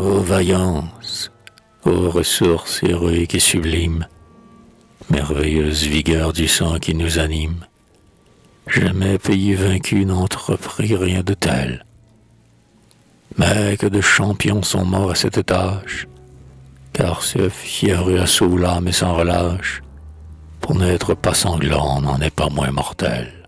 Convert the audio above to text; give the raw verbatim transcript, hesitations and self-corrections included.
ô vaillance, ô ressources héroïques et sublimes, merveilleuse vigueur du sang qui nous anime, jamais pays vaincu n'entreprit rien de tel. Mais que de champions sont morts à cette tâche, car ce fier assaut l'âme et sans relâche, pour n'être pas sanglant n'en est pas moins mortel.